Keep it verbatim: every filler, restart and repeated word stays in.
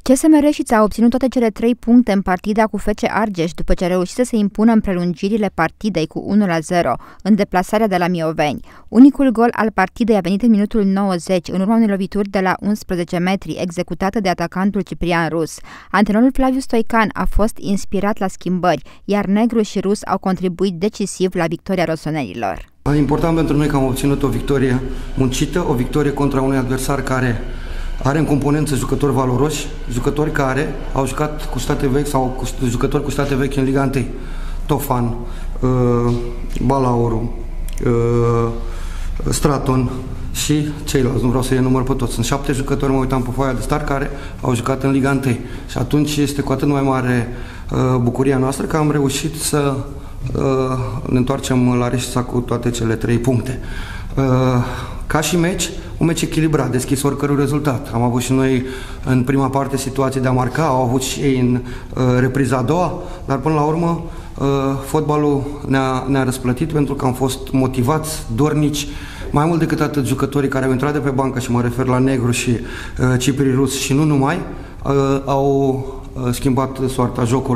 C S M R și a obținut toate cele trei puncte în partida cu F C Argeș după ce a reușit să se impună în prelungirile partidei cu unu la zero în deplasarea de la Mioveni. Unicul gol al partidei a venit în minutul nouăzeci, în urma unei lovituri de la unsprezece metri, executată de atacantul Ciprian Rus. Antrenorul Flaviu Stoican a fost inspirat la schimbări, iar Negru și Rus au contribuit decisiv la victoria rosonenilor. Important pentru noi că am obținut o victorie muncită, o victorie contra unui adversar care are în componență jucători valoroși, jucători care au jucat cu state vechi sau cu jucători cu state vechi în Liga unu. Tofan, uh, Balauru, uh, Straton și ceilalți, nu vreau să-i număr pe toți. Sunt șapte jucători, mă uitam pe foaia de start, care au jucat în Liga unu. Și atunci este cu atât mai mare uh, bucuria noastră că am reușit să uh, ne întoarcem la reșița cu toate cele trei puncte. Uh, Ca și meci, un meci echilibrat, deschis oricărui rezultat. Am avut și noi în prima parte situații de a marca, au avut și ei în uh, repriza a doua, dar până la urmă uh, fotbalul ne-a ne-a răsplătit pentru că am fost motivați, dornici, mai mult decât atât jucătorii care au intrat de pe bancă, și mă refer la Negru și uh, Cipri Rus și nu numai, uh, au uh, schimbat soarta jocului.